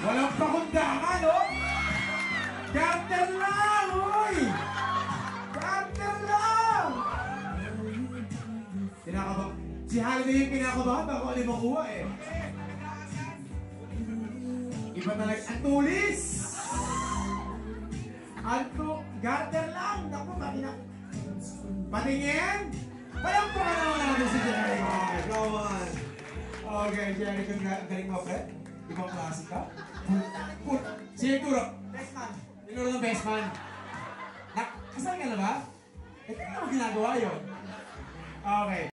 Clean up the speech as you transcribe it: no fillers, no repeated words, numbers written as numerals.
Walang pakundangan, oh! Carter lang, uy! Carter lang! Kinakaba. Si Holiday yung kinakabahan, baka ano makuha eh. Iba talaga. Ang tulis! Carter lang! Naku, makina. Patingin! Palampukan naman natin si Jerry. Okay, come on. Okay, Jerry, galing mo, Fred? Ibang klase ka? Sino yung turo? Best man. Tinuro ng best man. Kasal ka na ba? Eh, kaya mo ginagawa yun? Okay.